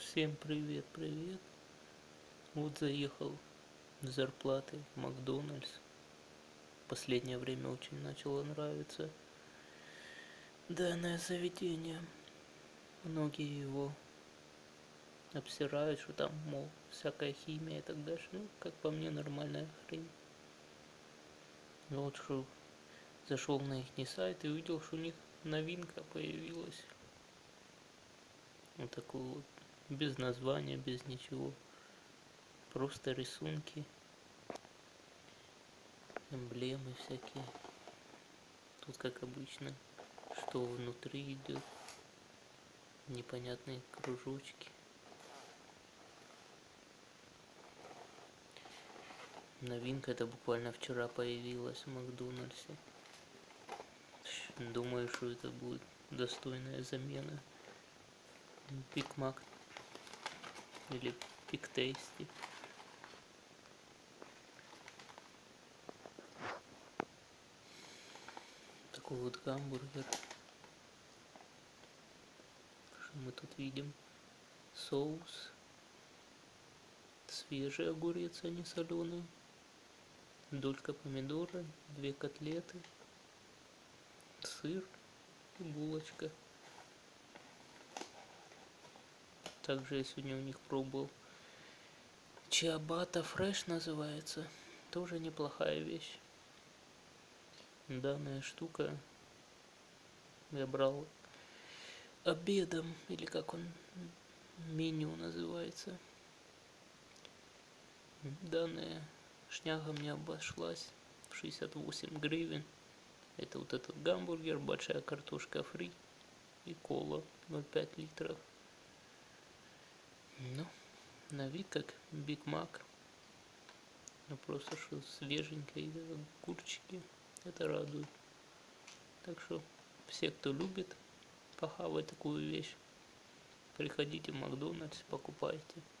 Всем привет, привет. Вот заехал с зарплатой в Макдональдс. Последнее время очень начало нравиться данное заведение. Многие его обсирают, что там, мол, всякая химия и так дальше. Ну, как по мне, нормальная хрень. Вот что зашел на их сайт и увидел, что у них новинка появилась. Вот такой вот, без названия, без ничего. Просто рисунки, эмблемы всякие. Тут, как обычно, что внутри идет, непонятные кружочки. Новинка это буквально вчера появилась в Макдональдсе. Думаю, что это будет достойная замена Биг Мак или Биг Тейсти. Такой вот гамбургер. Что мы тут видим? Соус. Свежий огурец, а не соленый. Долька помидора, 2 котлеты, сыр и булочка. Также я сегодня у них пробовал. Чиабатта фреш называется. Тоже неплохая вещь. Данная штука я брал обедом, или как он, меню называется. Данная шняга мне обошлась в 68 гривен. Это вот этот гамбургер, большая картошка фри и кола 0,5 литров. Ну, на вид как Биг Мак. Ну просто что свеженькие огурчики. Это радует. Так что все, кто любит похавать такую вещь, приходите в Макдональдс, покупайте.